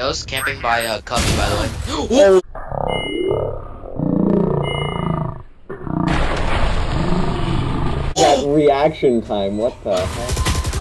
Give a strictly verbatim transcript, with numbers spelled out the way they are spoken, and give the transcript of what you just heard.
I was camping by uh, Cubby, by the way. Oh. That reaction time, what the heck?